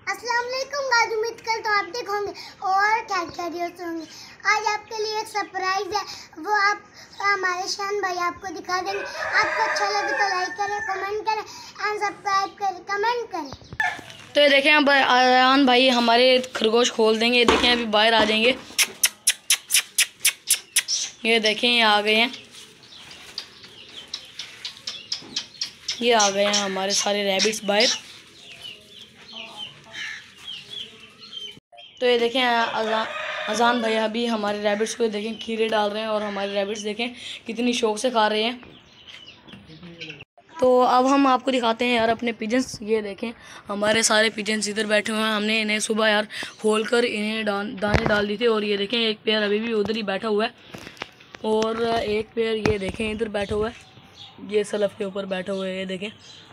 अस्सलाम वालेकुम गाइस, उम्मीद करता हूँ आप ठीक होंगे और क्या खैरियत होंगे। आज आपके लिए एक सरप्राइज है, वो आप हमारे शान भाई आपको दिखा देंगे। आपको अच्छा लगे तो लाइक करें, कमेंट करें एंड सब्सक्राइब करें, कमेंट करें। तो ये देखें अब आयान भाई हमारे खरगोश खोल देंगे। देखें अभी बाहर आ जाएंगे। ये देखें ये आ गए हैं, ये आ गए हैं हमारे सारे रैबिट्स बाहर। तो ये देखें अजान भैया भी हमारे रैबिट्स को देखें खीरे डाल रहे हैं और हमारे रैबिट्स देखें कितनी शौक से खा रहे हैं। तो अब हम आपको दिखाते हैं यार अपने पिजन्स। ये देखें हमारे सारे पिजन्स इधर बैठे हुए हैं। हमने इन्हें सुबह यार खोल कर इन्हें दाने डाल दी थी और ये देखें एक पेयर अभी भी उधर ही बैठा हुआ है और एक पेयर ये देखें इधर बैठा हुआ है, ये सलफ के ऊपर बैठा हुआ है। ये देखें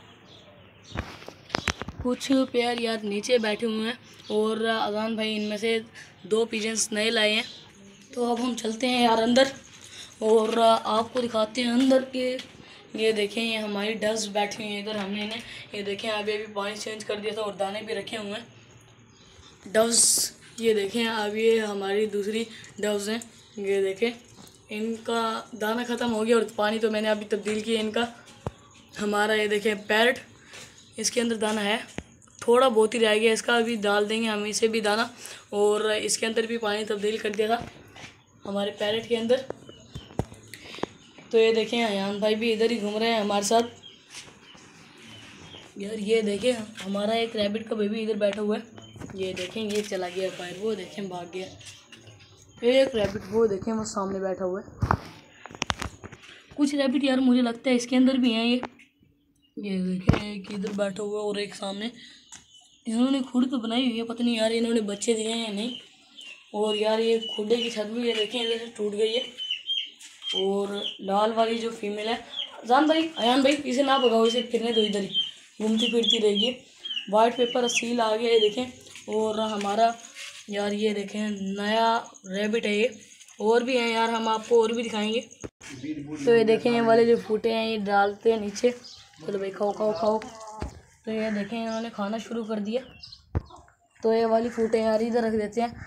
कुछ पेयर यार नीचे बैठे हुए हैं और अजान भाई इनमें से 2 पिजन्स नए लाए हैं। तो अब हम चलते हैं यार अंदर और आपको दिखाते हैं अंदर के। ये देखें ये हमारी डव्स बैठी हुई हैं इधर। हमने इन्हें ये देखें अभी पानी चेंज कर दिया था और दाने भी रखे हुए हैं डव्स। ये देखें अब ये हमारी दूसरी डव्स हैं। ये देखें इनका दाना ख़त्म हो गया और पानी तो मैंने अभी तब्दील किया इनका। हमारा ये देखें पैरट, इसके अंदर दाना है, थोड़ा बहुत ही रह गया, इसका अभी डाल देंगे हम इसे भी दाना। और इसके अंदर भी पानी तब्दील कर दिया था हमारे पैरट के अंदर। तो ये देखें अयान भाई भी इधर ही घूम रहे हैं हमारे साथ यार। ये देखें हमारा एक रैबिट का बेबी इधर बैठा हुआ है। ये देखें ये चला गया बाहर, वो देखें भाग गया। एक रैबिट वो देखें वो सामने बैठा हुआ है। कुछ रैबिट यार मुझे लगता है इसके अंदर भी हैं। ये देखें एक इधर बैठा हुआ है और एक सामने। इन्होंने खुद तो बनाई हुई है, पता नहीं यार इन्होंने बच्चे दिए हैं या नहीं। और यार ये खुडे की छत भी ये देखें इधर से टूट गई है। और लाल वाली जो फीमेल है, अयान भाई इसे ना भगाओ, इसे फिरने दो, इधर ही घूमती फिरती रहेगी। वाइट पेपर सील आ गया ये देखें। और हमारा यार ये देखें नया रैबिट है ये। और भी हैं यार, हम आपको और भी दिखाएंगे। तो ये देखें ये वाले जो फूटे हैं ये डालते हैं नीचे। चलो भाई खाओ खाओ खाओ। तो ये देखें इन्होंने खाना शुरू कर दिया। तो ये वाली फूटे यार इधर रख देते हैं।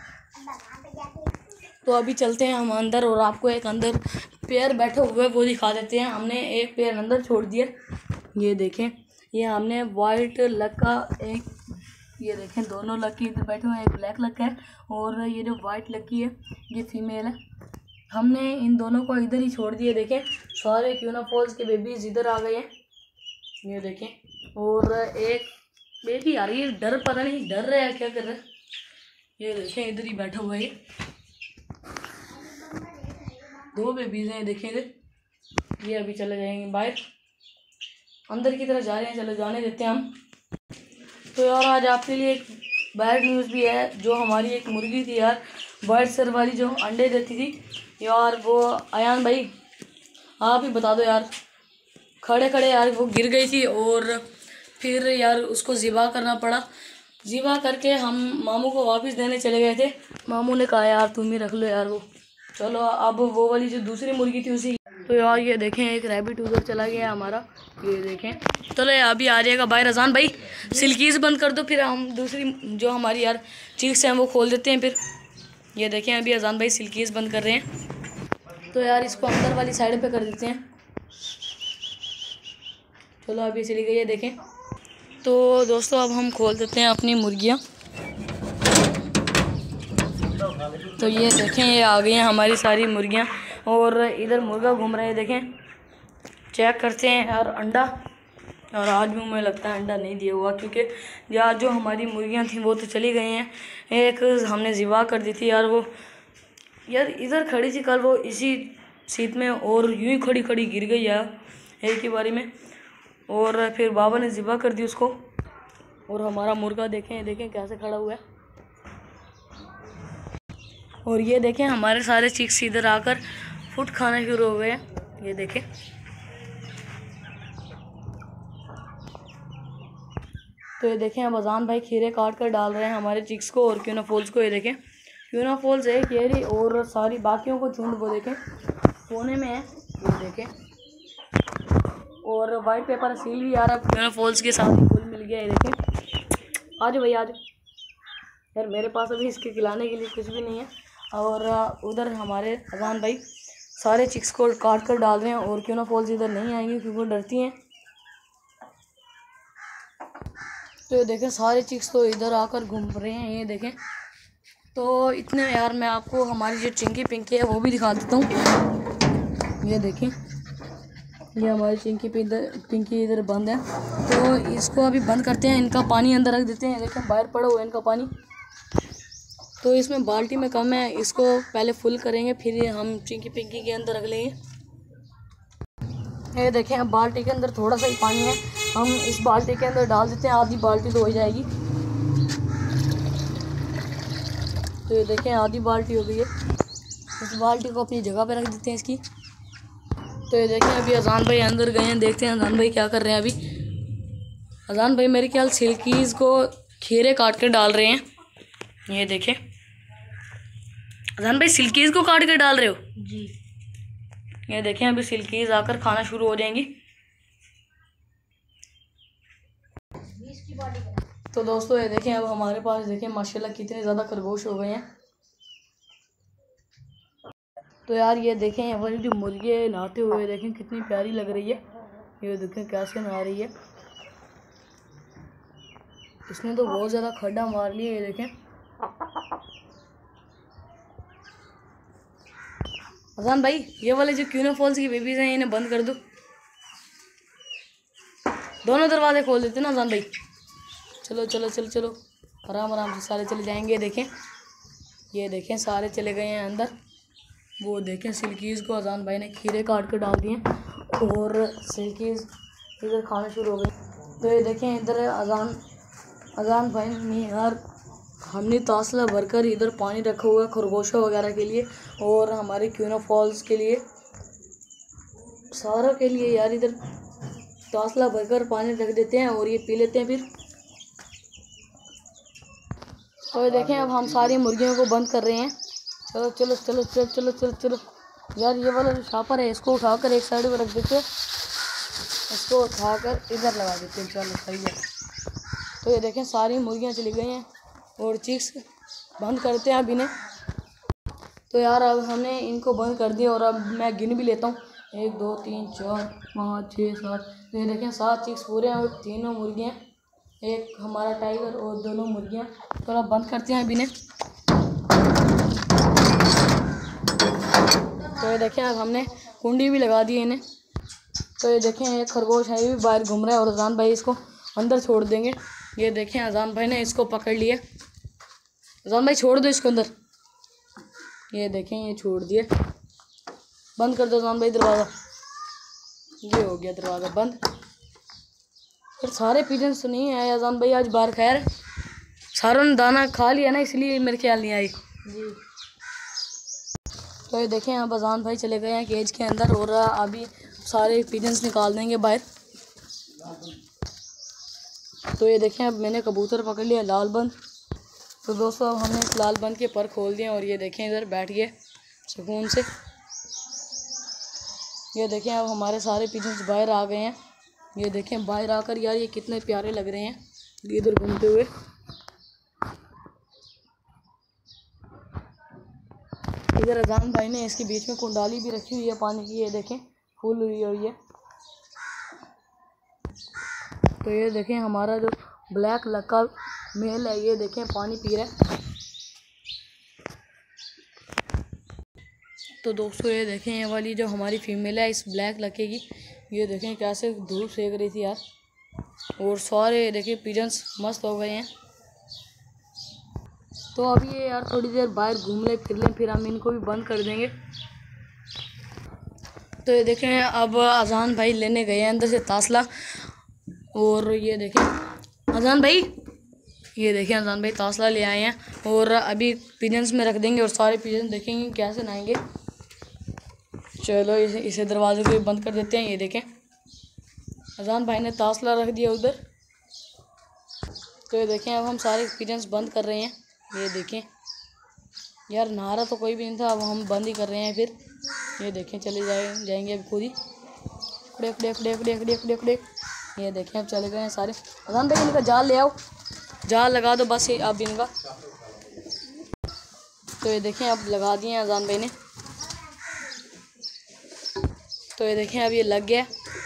तो अभी चलते हैं हम अंदर और आपको एक अंदर पेयर बैठे हुए वो दिखा देते हैं। हमने एक पेयर अंदर छोड़ दिया। ये देखें ये हमने वाइट लक का एक, ये देखें दोनों लकी इधर बैठे हुए हैं, एक ब्लैक लक है और ये जो वाइट लकी है ये फीमेल है। हमने इन दोनों को इधर ही छोड़ दिए। देखें सारे क्यूना फॉल्स के बेबीज इधर आ गए हैं। ये देखें और एक बेबी आ रही है, डर पता नहीं डर रहा है क्या कर रहा है। ये देखें इधर ही बैठा हुआ है ये। 2 बेबीज हैं देखें इधर। ये अभी चले जाएंगे बाहर, अंदर की तरफ जा रहे हैं, चलो जाने देते हैं हम। तो यार आज आपके लिए एक बैड न्यूज़ भी है। जो हमारी एक मुर्गी थी यार वाइट सर वाली जो अंडे देती थी यार, वो अयान भाई आप ही बता दो यार, खड़े खड़े यार वो गिर गई थी और फिर यार उसको ज़िबा करना पड़ा। ज़िबा करके हम मामू को वापस देने चले गए थे। मामू ने कहा यार तुम ही रख लो यार वो। चलो अब वो वाली जो दूसरी मुर्गी थी उसी। तो यार ये देखें एक रैबिट उधर चला गया हमारा। ये देखें चलो यार अभी आ जाएगा बाहर। अजान भाई सिल्कीज बंद कर दो, फिर हम दूसरी जो हमारी यार चीक्स हैं वो खोल देते हैं फिर। ये देखें अभी अजान भाई सिल्कीज बंद कर रहे हैं। तो यार इसको अंदर वाली साइड पे कर देते हैं। चलो अभी चली गई है देखें। तो दोस्तों अब हम खोल देते हैं अपनी मुर्गियाँ। तो ये देखें ये आ गई हैं हमारी सारी मुर्गियाँ और इधर मुर्गा घूम रहे हैं। देखें चेक करते हैं यार अंडा। और आज भी मुझे लगता है अंडा नहीं दिया हुआ, क्योंकि यार जो हमारी मुर्गियाँ थी वो तो चली गई हैं। एक हमने ज़िबा कर दी थी यार, वो यार इधर खड़ी थी कल वो इसी सीट में और यूँ ही खड़ी खड़ी गिर गई यार एक ही बारी में। और फिर बाबा ने ज़िबा कर दी उसको। और हमारा मुर्गा देखें कैसे खड़ा हुआ है। और ये देखें हमारे सारे चिक्स इधर आकर फुट खाना शुरू हो गए हैं। ये देखें तो ये देखें अब अजान भाई खीरे काट कर डाल रहे हैं हमारे चिक्स को और क्यूना फॉल्स को। ये देखें क्यूना फॉल्स एक ये रही और सारी बाकियों को झुंड वो देखें कोने में है। ये देखें और वाइट पेपर सील भी यार अब क्यूना फॉल्स के साथ फूल मिल गया। ये देखें आज भाई आज यार मेरे पास अभी इसके खिलाने के लिए कुछ भी नहीं है। और उधर हमारे अजान भाई सारे चिक्स को काट कर डाल रहे हैं और क्यों ना फॉल्स इधर नहीं आएंगी क्योंकि वो डरती हैं। तो ये देखें सारे चिक्स तो इधर आकर घूम रहे हैं, ये देखें। तो इतने यार मैं आपको हमारी जो चिंकी पिंकी है वो भी दिखा देता हूँ। ये देखें, ये हमारी चिंकी पिंकी इधर बंद है, तो इसको अभी बंद करते हैं। इनका पानी अंदर रख देते हैं। देखें बाहर पड़ा हुआ है इनका पानी, तो इसमें बाल्टी में कम है, इसको पहले फुल करेंगे फिर हम चिंकी पिंकी के अंदर रख लेंगे। ये देखें अब बाल्टी के अंदर थोड़ा सा ही पानी है, हम इस बाल्टी के अंदर डाल देते हैं, आधी बाल्टी तो हो जाएगी। तो ये देखें आधी बाल्टी हो गई है। इस बाल्टी को अपनी जगह पे रख देते हैं इसकी। तो ये देखें अभी अजान भाई अंदर गए हैं, देखते हैं अजान भाई क्या कर रहे हैं। अभी अजान भाई मेरे ख्याल सिल्कीज़ को खीरे काट कर डाल रहे हैं। ये देखें अजान भाई सिल्कीज़ को काट कर डाल रहे हो जी। ये देखें अभी सिल्कीज़ आकर खाना शुरू हो जाएंगी। तो दोस्तों ये देखें अब हमारे पास देखें माशाल्लाह कितने ज़्यादा खरगोश हो गए हैं। तो यार ये देखें ये वाली जो मुर्गी है नहाते हुए देखें कितनी प्यारी लग रही है। ये देखें कैसे नहा रही है, इसने तो बहुत ज़्यादा खड्डा मार लिया। ये देखें अजान भाई ये वाले जो क्यूना फॉल्स की बेबीज़ हैं इन्हें बंद कर दो, दोनों दरवाजे खोल देते ना अजान भाई। चलो चलो चलो चलो आराम आराम से सारे चले जाएंगे। देखें ये देखें सारे चले गए हैं अंदर। वो देखें सिल्कीज़ को अजान भाई ने खीरे काट कर डाल दिए और सिल्कीज़ इधर खाना शुरू हो गई। तो ये देखें इधर अजान भाई ने यार हमने तासला भरकर इधर पानी रखा हुआ है खरगोशों वगैरह के लिए और हमारे क्यूना फॉल्स के लिए, सारों के लिए यार इधर तासला भरकर पानी रख देते हैं और ये पी लेते हैं फिर। तो ये देखें अब हम सारी मुर्गियों को बंद कर रहे हैं। चलो चलो चलो चलो चलो चलो चलो यार ये वाला जो शापर है इसको उठाकर एक साइड पर रख देते हैं, इसको उठाकर इधर लगा देते हैं। चलो सही है। तो ये देखें सारी मुर्गियाँ चली गई हैं और चिक्स बंद करते हैं अब इन्हें। तो यार अब हमने इनको बंद कर दिया और अब मैं गिन भी लेता हूँ 1 2 3 4 5 6 7। तो ये देखें 7 चिक्स पूरे हैं और 3 मुर्गियाँ, एक हमारा टाइगर और 2 मुर्गियाँ। तो अब बंद करते हैं अब इन्हें। तो ये देखें अब हमने कुंडी भी लगा दी है इन्हें। तो ये देखें एक खरगोश है ये भी बाहर घूम रहा है और अजान भाई इसको अंदर छोड़ देंगे। ये देखें अजान भाई ने इसको पकड़ लिया। अजान भाई छोड़ दो इसको अंदर। ये देखें ये छोड़ दिए, बंद कर दो अजान भाई दरवाज़ा। ये हो गया दरवाज़ा बंद। फिर सारे पिजन्स तो नहीं आए अजान भाई आज बाहर, खैर सारों ने दाना खा लिया ना इसलिए मेरे ख्याल नहीं आई जी। तो ये देखें अब अजान भाई चले गए हैं केज के अंदर और अभी सारे पिजन्स निकाल देंगे बाहर। तो ये देखें अब मैंने कबूतर पकड़ लिया लाल बंद। तो दोस्तों अब हमने इस लाल बंद के पर खोल दिए और ये देखें इधर बैठ गए सुकून से। ये देखें अब हमारे सारे पिजन्स बाहर आ गए हैं। ये देखें बाहर आकर यार ये कितने प्यारे लग रहे हैं इधर घूमते हुए। इधर अजान भाई ने इसके बीच में कुंडाली भी रखी हुई है पानी की, ये देखें फुल हुई है। तो ये देखें हमारा जो ब्लैक लक्का मेल है ये देखें पानी पी रहा है। तो दोस्तों ये देखें ये वाली जो हमारी फीमेल है इस ब्लैक लक्के की, ये देखें कैसे धूप सेक रही थी यार। और सारे देखें पिजन्स मस्त हो गए हैं। तो अभी ये यार थोड़ी देर बाहर घूम ले फिर लें, फिर हम इनको भी बंद कर देंगे। तो ये देखें अब अजान भाई लेने गए हैं अंदर से तासला और ये देखें अजान भाई, ये देखें अजान भाई तासला ले आए हैं और अभी पिजन्स में रख देंगे और सारे पिजन देखेंगे कैसे नहाएंगे। चलो इसे दरवाजे को बंद कर देते हैं। ये देखें अजान भाई ने तासला रख दिया उधर। तो ये देखें अब हम सारे पिजन्स बंद कर रहे हैं। ये देखें यार नहारा तो कोई भी नहीं था, अब हम बंद ही कर रहे हैं फिर। ये देखें चले जाएंगे अब खुद ही। खड़े खड़े खड़े खड़े खड़े खड़े खड़े। ये देखें अब चले गए हैं सारे। अजान भाई इनका जाल ले आओ, जाल लगा दो बस अब इनका। तो ये देखें अब लगा दिए अजान भाई ने। तो ये देखें अब ये लग गया।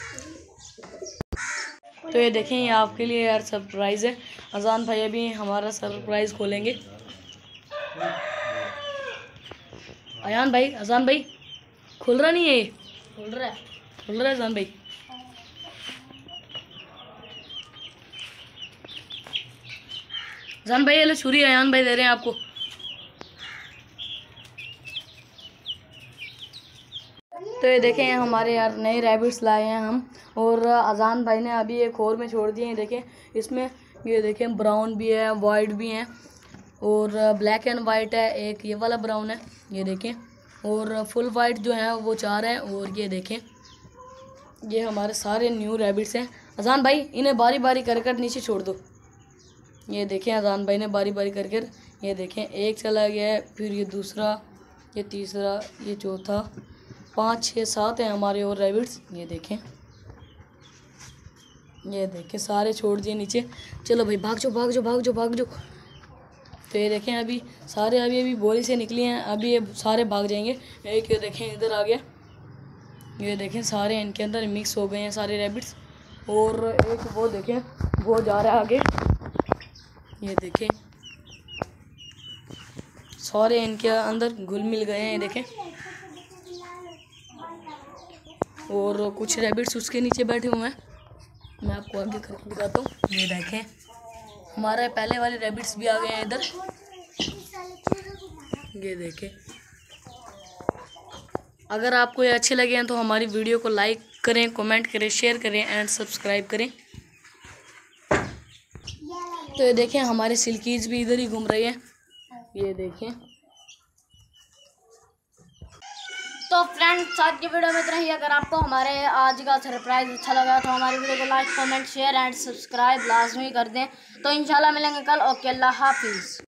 तो ये देखें ये आपके लिए यार सरप्राइज़ है। अजान भाई अभी हमारा सरप्राइज़ खोलेंगे। अयान भाई, अजान भाई खुल रहा नहीं है ये? खुल रहा है अजान भाई। अजान भाई ये लो छुरी अयान भाई दे रहे हैं आपको। तो ये देखें हमारे यार नए रैबिट्स लाए हैं हम, और अजान भाई ने अभी एक और में छोड़ दिए हैं। देखें इसमें ये देखें ब्राउन भी है, वाइट भी है, और ब्लैक एंड वाइट है, एक ये वाला ब्राउन है ये देखें, और फुल वाइट जो है वो 4 हैं। और ये देखें ये हमारे सारे न्यू रैबिट्स हैं। अजान भाई इन्हें बारी बारी कर कर नीचे छोड़ दो। ये देखें अजान भाई ने बारी बारी कर कर, ये देखें एक चला गया है, फिर ये दूसरा, ये तीसरा, ये चौथा, 5 6 7 हैं हमारे और रैबिट्स। ये देखें सारे छोड़ दिए नीचे। चलो भाई भाग जाओ। तो ये देखें अभी सारे अभी बोरी से निकली हैं, अभी ये सारे भाग जाएंगे। एक ये देखें इधर आ गया, ये देखें सारे इनके अंदर मिक्स हो गए हैं सारे रैबिट्स। और एक वो देखें वो जा रहा है आगे, ये देखें सारे इनके अंदर घुल मिल गए हैं ये देखें। और कुछ रैबिट्स उसके नीचे बैठे हुए हैं, मैं आपको आगे करके दिखाता हूँ। ये देखें हमारे पहले वाले रैबिट्स भी आ गए हैं इधर, ये देखें। अगर आपको ये अच्छे लगे हैं तो हमारी वीडियो को लाइक करें, कमेंट करें, शेयर करें एंड सब्सक्राइब करें। तो ये देखें हमारे सिल्कीज भी इधर ही घूम रही हैं, ये देखें। तो फ्रेंड्स आज की वीडियो में इतना ही। अगर आपको हमारे आज का सरप्राइज़ अच्छा लगा तो हमारी वीडियो को like, comment, share and subscribe लाजमी कर दें। तो इंशाल्लाह मिलेंगे कल। ओके, अल्लाह हाफिज़।